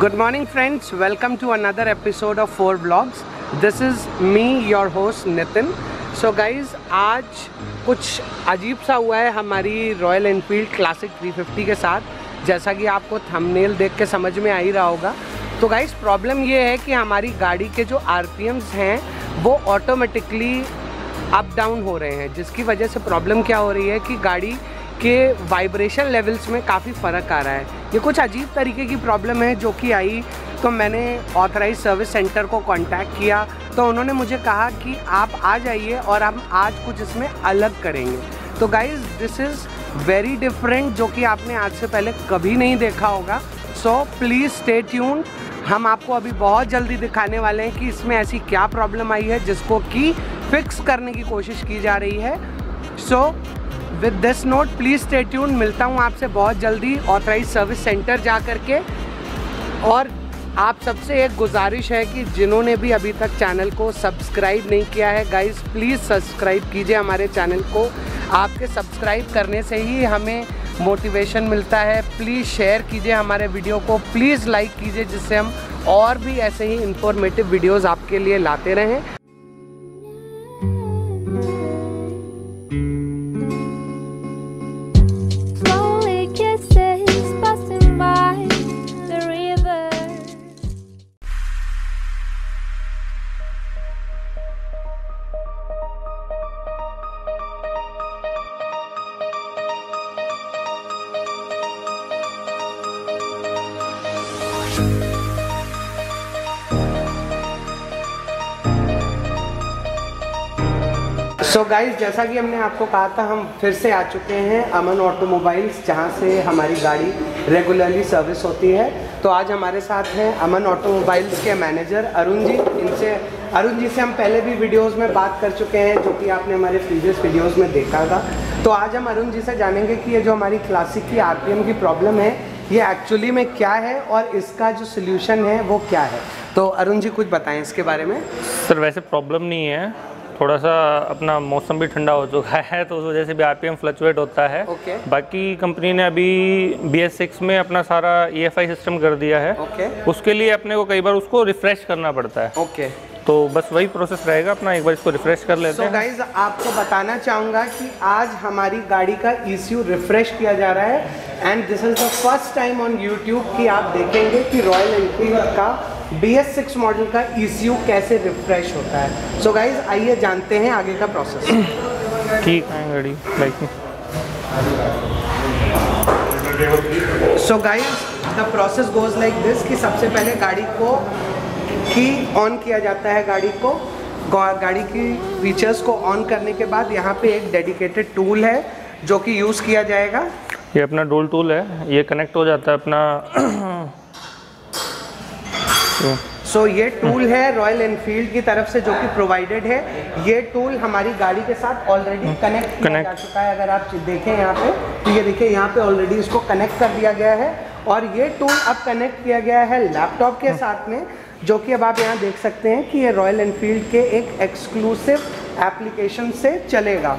Good morning friends, welcome to another episode of 4 Vlogs. This is me, your host Nitin. So guys, आज कुछ अजीब सा हुआ है हमारी रॉयल एनफील्ड क्लासिक 350 के साथ, जैसा कि आपको थंबनेल देख के समझ में आ ही रहा होगा। तो गाइस प्रॉब्लम ये है कि हमारी गाड़ी के जो RPMs हैं वो ऑटोमेटिकली अप डाउन हो रहे हैं, जिसकी वजह से प्रॉब्लम क्या हो रही है कि गाड़ी के वाइब्रेशन लेवल्स में काफ़ी फ़र्क आ रहा है। ये कुछ अजीब तरीके की प्रॉब्लम है जो कि आई, तो मैंने ऑथराइज सर्विस सेंटर को कांटेक्ट किया, तो उन्होंने मुझे कहा कि आप आ जाइए और हम आज कुछ इसमें अलग करेंगे। तो guys this is very different, जो कि आपने आज से पहले कभी नहीं देखा होगा। So please stay tuned. हम आपको अभी बहुत जल्दी दिखाने वाले हैं कि इसमें ऐसी क्या प्रॉब्लम आई है जिसको कि फिक्स करने की कोशिश की जा रही है। So with this note please stay tuned. मिलता हूँ आपसे बहुत जल्दी ऑथराइज सर्विस सेंटर जा कर के। और आप सबसे एक गुजारिश है कि जिन्होंने भी अभी तक चैनल को सब्सक्राइब नहीं किया है, गाइस प्लीज़ सब्सक्राइब कीजिए हमारे चैनल को। आपके सब्सक्राइब करने से ही हमें मोटिवेशन मिलता है। प्लीज़ शेयर कीजिए हमारे वीडियो को, प्लीज़ लाइक कीजिए, जिससे हम और भी ऐसे ही इंफॉर्मेटिव वीडियोज़ आपके लिए लाते रहें। सो गाइज़, जैसा कि हमने आपको कहा था, हम फिर से आ चुके हैं अमन ऑटोमोबाइल्स, जहां से हमारी गाड़ी रेगुलरली सर्विस होती है। तो आज हमारे साथ हैं अमन ऑटोमोबाइल्स के मैनेजर अरुण जी। अरुण जी से हम पहले भी वीडियोस में बात कर चुके हैं, जो कि आपने हमारे प्रीवियस वीडियोस में देखा था। तो आज हम अरुण जी से जानेंगे कि ये जो हमारी क्लासिक की RPM की प्रॉब्लम है, ये एक्चुअली में क्या है और इसका जो सोल्यूशन है वो क्या है। तो अरुण जी कुछ बताएँ इसके बारे में। सर वैसे प्रॉब्लम नहीं है, थोड़ा सा अपना मौसम भी ठंडा हो चुका है, तो उस वजह से भी RPM फ्लक्चुएट होता है। बाकी कंपनी ने अभी BS6 में अपना सारा EFI सिस्टम कर दिया है। उसके लिए अपने को कई बार उसको रिफ्रेश करना पड़ता है। तो बस वही प्रोसेस रहेगा अपना, एक बार इसको रिफ्रेश कर लेते हैं। गाइज आपको बताना चाहूँगा कि आज हमारी गाड़ी का ECU रिफ्रेश किया जा रहा है, and this is the first time on YouTube कि आप देखेंगे कि रॉयल एनफील्ड का BS6 मॉडल का ECU कैसे रिफ्रेश होता है। सो गाइज आइए जानते हैं आगे का प्रोसेस। ठीक है गाड़ी like. So guys the process goes like this कि सबसे पहले गाड़ी को ऑन किया जाता है। गाड़ी की फीचर्स को ऑन करने के बाद यहाँ पे एक डेडिकेटेड टूल है जो कि यूज़ किया जाएगा। ये अपना डोल टूल है, ये कनेक्ट हो जाता है अपना। सो ये टूल है रॉयल एनफील्ड की तरफ से जो कि प्रोवाइडेड है। ये टूल हमारी गाड़ी के साथ ऑलरेडी कनेक्ट किया जा चुका है। अगर आप देखें यहाँ पे, तो ये देखिए यहाँ पे ऑलरेडी इसको कनेक्ट कर दिया गया है, और ये टूल अब कनेक्ट किया गया है लैपटॉप के साथ में, जो कि अब आप यहाँ देख सकते हैं कि ये रॉयल एनफील्ड के एक एक्सक्लूसिव एप्लीकेशन से चलेगा।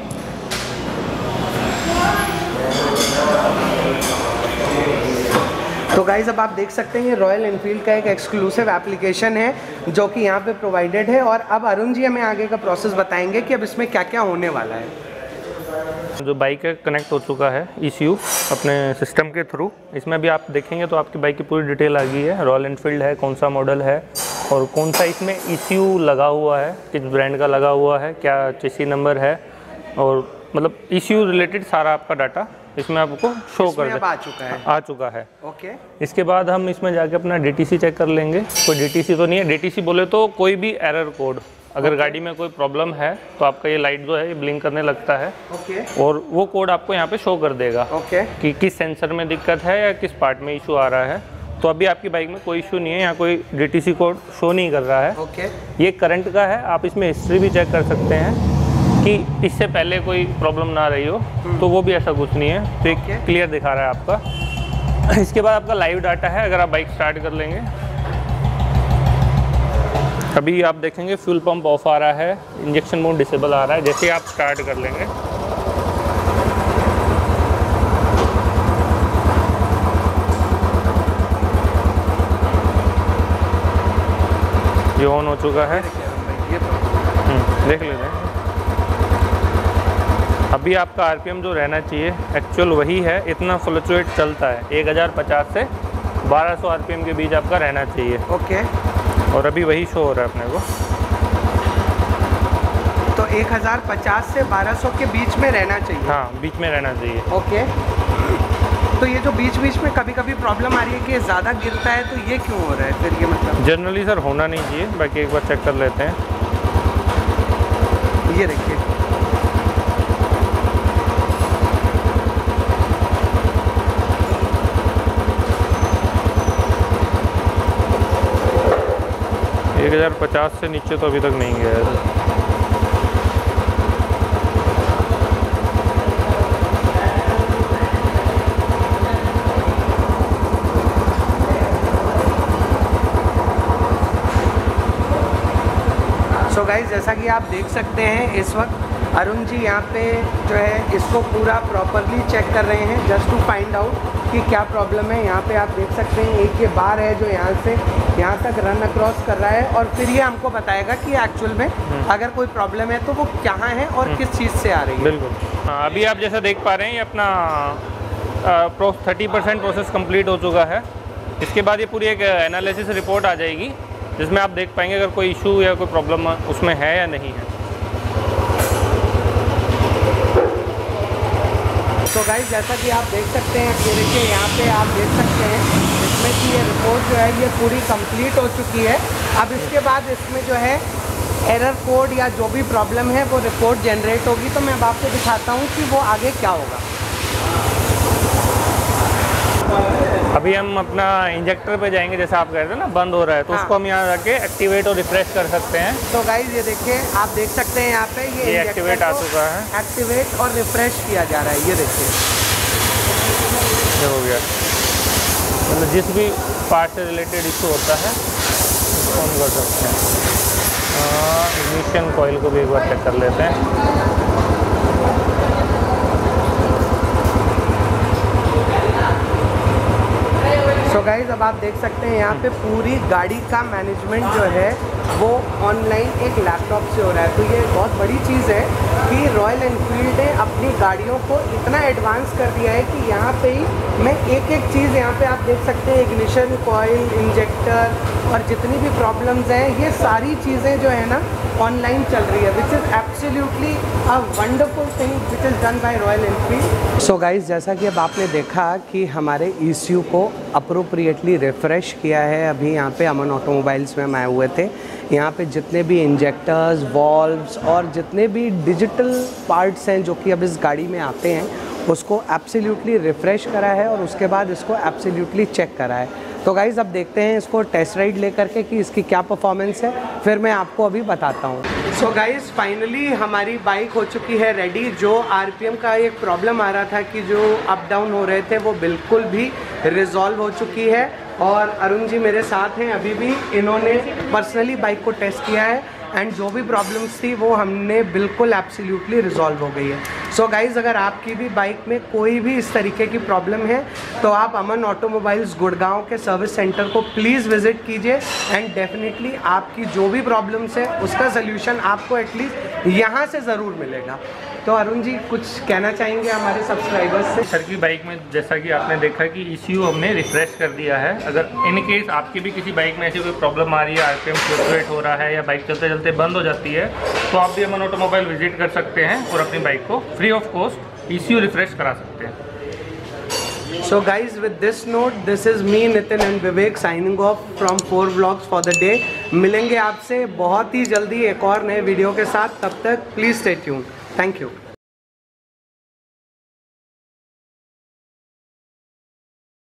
तो गाइज़ अब आप देख सकते हैं ये रॉयल एनफील्ड का एक एक्सक्लूसिव एप्लीकेशन है जो कि यहाँ पे प्रोवाइडेड है। और अब अरुण जी हमें आगे का प्रोसेस बताएंगे कि अब इसमें क्या क्या होने वाला है। जो बाइक है कनेक्ट हो चुका है ECU अपने सिस्टम के थ्रू। इसमें अभी आप देखेंगे तो आपकी बाइक की पूरी डिटेल आ गई है, रॉयल एनफील्ड है, कौन सा मॉडल है और कौन सा इसमें ECU लगा हुआ है, किस ब्रांड का लगा हुआ है, क्या चेसी नंबर है, और मतलब ECU रिलेटेड सारा आपका डाटा इसमें आपको शो कर आ चुका है। इसके बाद हम इसमें जाके अपना DTC चेक कर लेंगे। कोई DTC तो नहीं है, DTC बोले तो कोई भी एरर कोड, अगर गाड़ी में कोई प्रॉब्लम है तो आपका ये लाइट जो है ये ब्लिंक करने लगता है, और वो कोड आपको यहाँ पे शो कर देगा कि किस सेंसर में दिक्कत है या किस पार्ट में इशू आ रहा है। तो अभी आपकी बाइक में कोई इशू नहीं है, यहाँ कोई DTC कोड शो नहीं कर रहा है। ये करंट का है, आप इसमें हिस्ट्री भी चेक कर सकते हैं कि इससे पहले कोई प्रॉब्लम ना रही हो, तो वो भी ऐसा कुछ नहीं है, तो एक क्लियर दिखा रहा है आपका। इसके बाद आपका लाइव डाटा है। अगर आप बाइक स्टार्ट कर लेंगे, अभी आप देखेंगे फ्यूल पंप ऑफ आ रहा है, इंजेक्शन मोड डिसेबल आ रहा है। जैसे आप स्टार्ट कर लेंगे ऑन हो चुका है, ये तो देख लेते हैं। अभी आपका आरपीएम जो रहना चाहिए एक्चुअल वही है, इतना फ्लक्चुएट चलता है। 1050 से 1200 आरपीएम के बीच आपका रहना चाहिए। ओके, और अभी वही शो हो रहा है अपने को। तो 1050 से 1200 के बीच में रहना चाहिए। हाँ, बीच में रहना चाहिए। ओके, तो ये जो बीच बीच में कभी कभी प्रॉब्लम आ रही है कि ज़्यादा गिरता है, तो ये क्यों हो रहा है फिर? ये मतलब जनरली सर होना नहीं चाहिए, बाकी एक बार चेक कर लेते हैं। ये देखिए, एक 1050 से नीचे तो अभी तक नहीं गया है। सो गाइस, जैसा कि आप देख सकते हैं इस वक्त अरुण जी यहाँ पे जो है इसको पूरा प्रॉपरली चेक कर रहे हैं, जस्ट टू फाइंड आउट कि क्या प्रॉब्लम है। यहाँ पे आप देख सकते हैं एक ये बार है जो यहाँ से यहाँ तक रन अक्रॉस कर रहा है, और फिर ये हमको बताएगा कि एक्चुअल में अगर कोई प्रॉब्लम है तो वो कहाँ है और किस चीज़ से आ रही है। बिल्कुल। हाँ, अभी आप जैसा देख पा रहे हैं ये अपना 30% प्रोसेस कंप्लीट हो चुका है। इसके बाद ये पूरी एक एनालिसिस रिपोर्ट आ जाएगी, जिसमें आप देख पाएंगे अगर कोई इशू या कोई प्रॉब्लम उसमें है या नहीं है। तो गाइस, जैसा कि आप देख सकते हैं, ये देखिए यहाँ पे आप देख सकते हैं इसमें कि ये रिपोर्ट जो है ये पूरी कंप्लीट हो चुकी है। अब इसके बाद इसमें जो है एरर कोड या जो भी प्रॉब्लम है वो रिपोर्ट जनरेट होगी। तो मैं अब आपको दिखाता हूँ कि वो आगे क्या होगा। अभी हम अपना इंजेक्टर पे जाएंगे, जैसा आप कह रहे थे ना बंद हो रहा है, तो उसको हम यहाँ रख के एक्टिवेट और रिफ्रेश कर सकते हैं। तो गाइस, ये देखिए आप देख सकते हैं यहाँ पे ये एक्टिवेट आ चुका है, एक्टिवेट और रिफ्रेश किया जा रहा है। ये देखिए, ये हो गया। मतलब जिस भी पार्ट से रिलेटेड इशू होता है उसको हम कर सकते हैं। इग्निशन कॉइल को भी एक बार चेक कर लेते हैं। तो गाइस, अब आप देख सकते हैं यहाँ पे पूरी गाड़ी का मैनेजमेंट जो है वो ऑनलाइन एक लैपटॉप से हो रहा है। तो ये बहुत बड़ी चीज़ है कि रॉयल एनफील्ड ने अपनी गाड़ियों को इतना एडवांस कर दिया है कि यहाँ पे ही मैं एक एक चीज़ यहाँ पे आप देख सकते हैं, इग्निशन कॉइल, इंजेक्टर और जितनी भी प्रॉब्लम्स हैं, ये सारी चीज़ें जो है ना ऑनलाइन चल रही है, which is absolutely a wonderful thing which is done by Royal Enfield. So guys, जैसा कि अब आपने देखा कि हमारे ECU को अप्रोप्रिएटली रिफ़्रेश किया है। अभी यहाँ पे अमन ऑटोमोबाइल्स में हम आए हुए थे। यहाँ पे जितने भी इंजेक्टर्स, वॉल्व्स और जितने भी डिजिटल पार्ट्स हैं जो कि अब इस गाड़ी में आते हैं, उसको एब्सोल्युटली रिफ़्रेश करा है और उसके बाद इसको एब्सोल्युटली चेक करा है। तो गाइज़, अब देखते हैं इसको टेस्ट राइड लेकर के कि इसकी क्या परफॉर्मेंस है, फिर मैं आपको अभी बताता हूँ। सो गाइज़, फाइनली हमारी बाइक हो चुकी है रेडी। जो RPM का एक प्रॉब्लम आ रहा था कि जो अप डाउन हो रहे थे, वो बिल्कुल भी रिजॉल्व हो चुकी है। और अरुण जी मेरे साथ हैं अभी भी, इन्होंने पर्सनली बाइक को टेस्ट किया है एंड जो भी प्रॉब्लम्स थी वो हमने बिल्कुल एब्सोल्युटली रिजॉल्व हो गई है। सो गाइज़, अगर आपकी भी बाइक में कोई भी इस तरीके की प्रॉब्लम है तो आप अमन ऑटोमोबाइल्स गुड़गांव के सर्विस सेंटर को प्लीज़ विज़िट कीजिए एंड डेफिनेटली आपकी जो भी प्रॉब्लम्स है उसका सल्यूशन आपको एटलीस्ट यहाँ से ज़रूर मिलेगा। तो अरुण जी, कुछ कहना चाहेंगे हमारे सब्सक्राइबर्स से? सर की बाइक में जैसा कि आपने देखा कि ECU हमने रिफ्रेश कर दिया है। अगर इन केस आपकी भी किसी बाइक में ऐसी कोई प्रॉब्लम आ रही है, RPM फ्लक्चुएट हो रहा है या बाइक चलते चलते बंद हो जाती है, तो आप भी अमन ऑटोमोबाइल विजिट कर सकते हैं और अपनी बाइक को free of cost ECU refresh करा सकते हैं। So guys, with this note, this is me Nitin and Vivek signing off from 4 vlogs for the day. मिलेंगे आपसे बहुत ही जल्दी एक और नए वीडियो के साथ। तब तक please stay tuned. Thank you.